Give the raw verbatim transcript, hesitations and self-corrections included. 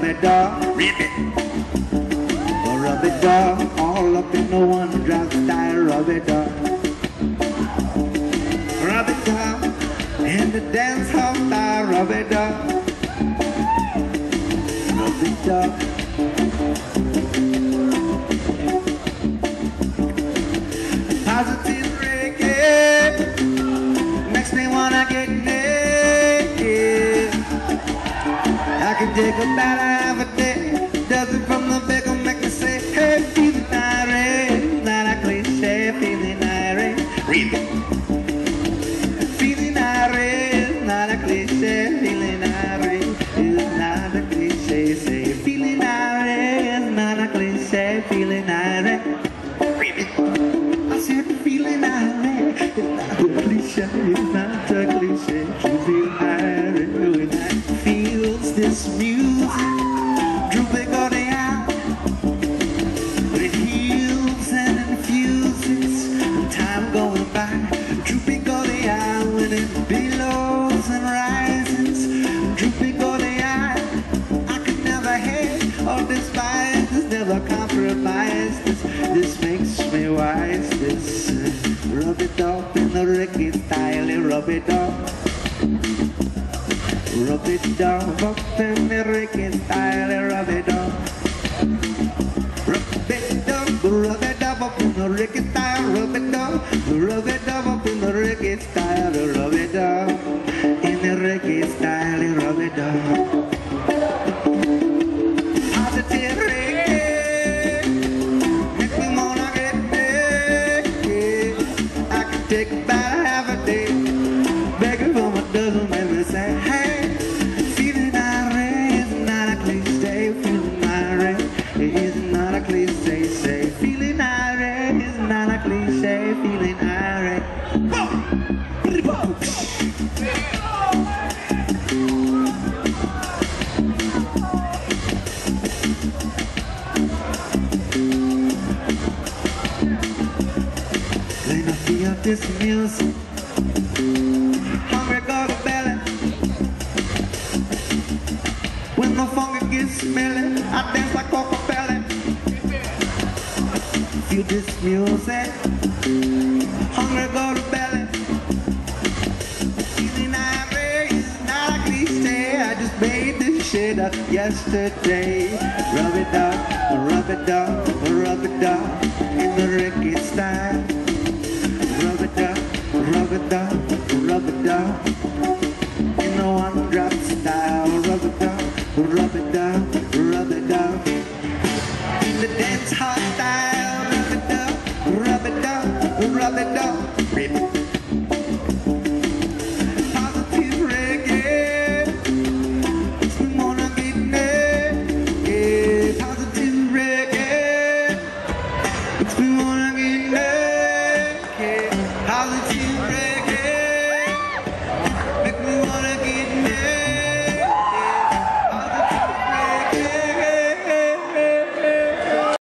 it dog, rip it. Rub it dog, all up in the one drop style, rub it dog. Rub it dog, in the dance hall style, rub it dog. Rub it dog. Positive reggae makes me wanna get naked. I can take a bath half a day, does it from the back and make me say, hey, feeling irate, not a cliche, feeling irate, read it. Feeling irate, not a cliche, feeling irate, is not a cliche, say, feeling irate, is not a cliche, feeling irate, read it. I said feeling irate, it's not a cliche, it's not a cliche, to feel irate, when I feels this music, drooping on the eye, it heals and infuses, and time going by, drooping on the eye, when it billows and rises, drooping on the eye, I could never hate or despise this, never compromise this, this makes me wise, this, uh, rub it up in the reggae style, rub it up. Rub it down, up in the reggae style, rub it down. Rub it down, rub it down, up in the reggae style, rub it down. Rub it down, up in the reggae style, rub it down. In the reggae style, rub it down. Positive reggae, make me wanna get naked. I can take about half a day, begging for my dozen, make me say, hey. Say, feeling irate is not a cliche, feeling irate. When I feel this music, hungry got a belly. When the funky gets smelly, I dance like Coca-Cola. Feel this music, hungry go to belly. Feeling irate is not a cliche, I just made this shit up yesterday. Rub it up, rub it up, rub it up, in the reggae style. Rub it up, rub it up, rub it up.